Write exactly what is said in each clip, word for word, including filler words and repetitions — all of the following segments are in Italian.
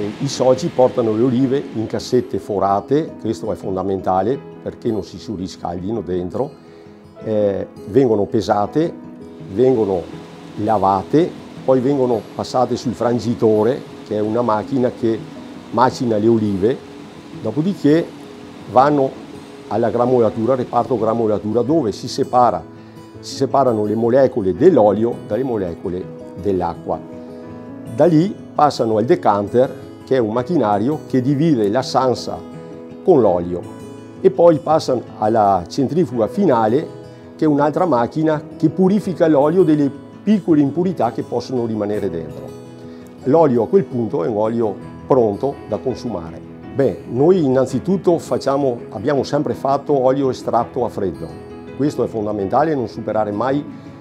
eh, i soci portano le olive in cassette forate, questo è fondamentale perché non si surriscaldino dentro, eh, vengono pesate, vengono lavate, poi vengono passate sul frangitore, che è una macchina che macina le olive, dopodiché vanno alla gramolatura, reparto gramolatura, dove si separa, si separano le molecole dell'olio dalle molecole dell'acqua. Da lì passano al decanter, che è un macchinario che divide la sansa con l'olio, e poi passano alla centrifuga finale, che è un'altra macchina che purifica l'olio delle piccole impurità che possono rimanere dentro. L'olio a quel punto è un olio pronto da consumare. Beh, noi innanzitutto facciamo, abbiamo sempre fatto olio estratto a freddo. Questo è fondamentale, non superare mai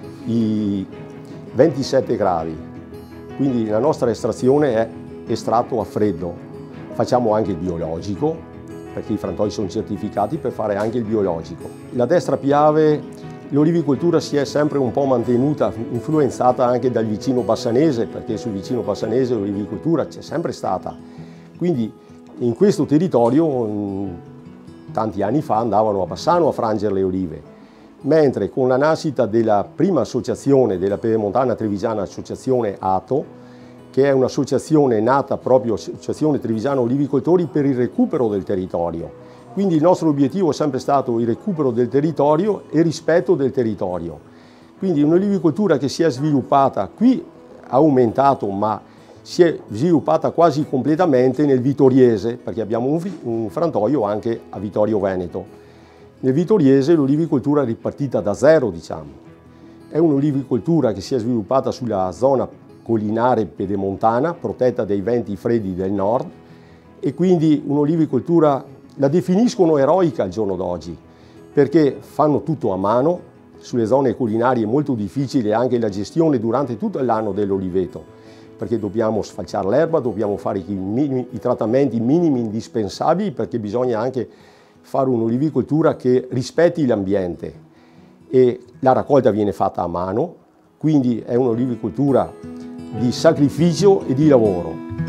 i ventisette gradi. Quindi la nostra estrazione è estratto a freddo. Facciamo anche il biologico, perché i frantoi sono certificati per fare anche il biologico. La destra Piave, l'olivicoltura si è sempre un po' mantenuta, influenzata anche dal vicino bassanese, perché sul vicino bassanese l'olivicoltura c'è sempre stata. Quindi in questo territorio, tanti anni fa, andavano a Bassano a frangere le olive, mentre con la nascita della prima associazione della Pedemontana Trevigiana, Associazione A T O, che è un'associazione nata proprio, Associazione Trevigiana Olivicoltori, per il recupero del territorio. Quindi il nostro obiettivo è sempre stato il recupero del territorio e il rispetto del territorio. Quindi un'olivicoltura che si è sviluppata, qui ha aumentato, ma si è sviluppata quasi completamente nel Vitoriese, perché abbiamo un, un frantoio anche a Vittorio Veneto. Nel Vitoriese l'olivicoltura è ripartita da zero, diciamo. È un'olivicoltura che si è sviluppata sulla zona collinare pedemontana, protetta dai venti freddi del nord, e quindi un'olivicoltura, la definiscono eroica al giorno d'oggi, perché fanno tutto a mano. Sulle zone collinari è molto difficile anche la gestione durante tutto l'anno dell'oliveto, perché dobbiamo sfalciare l'erba, dobbiamo fare i, minimi, i trattamenti minimi indispensabili, perché bisogna anche fare un'olivicoltura che rispetti l'ambiente, e la raccolta viene fatta a mano, quindi è un'olivicoltura di sacrificio e di lavoro.